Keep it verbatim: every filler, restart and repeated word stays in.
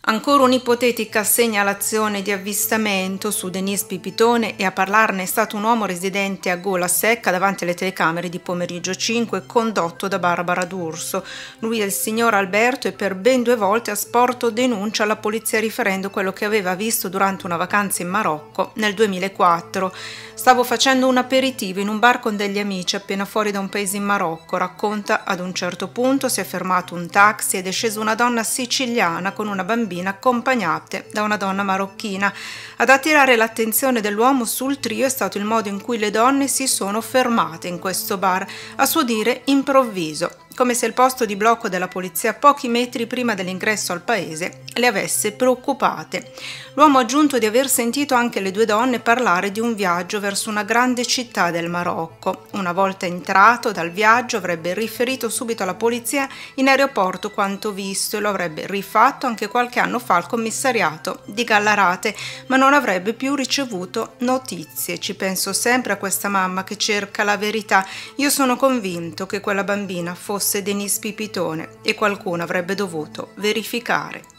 Ancora un'ipotetica segnalazione di avvistamento su Denise Pipitone, e a parlarne è stato un uomo residente a Gola Secca davanti alle telecamere di Pomeriggio cinque, condotto da Barbara D'Urso. Lui è il signor Alberto e per ben due volte ha sporto denuncia alla polizia riferendo quello che aveva visto durante una vacanza in Marocco nel duemilaquattro. Stavo facendo un aperitivo in un bar con degli amici appena fuori da un paese in Marocco, racconta. Ad un certo punto si è fermato un taxi ed è scesa una donna siciliana con una bambina accompagnate da una donna marocchina. Ad attirare l'attenzione dell'uomo sul trio è stato il modo in cui le donne si sono fermate in questo bar, a suo dire improvviso, come se il posto di blocco della polizia pochi metri prima dell'ingresso al paese le avesse preoccupate. L'uomo ha aggiunto di aver sentito anche le due donne parlare di un viaggio verso una grande città del Marocco. Una volta entrato dal viaggio avrebbe riferito subito alla polizia in aeroporto quanto visto e lo avrebbe rifatto anche qualche anno fa al commissariato di Gallarate, ma non avrebbe più ricevuto notizie. Ci penso sempre a questa mamma che cerca la verità. Io sono convinto che quella bambina fosse Denise Pipitone e qualcuno avrebbe dovuto verificare.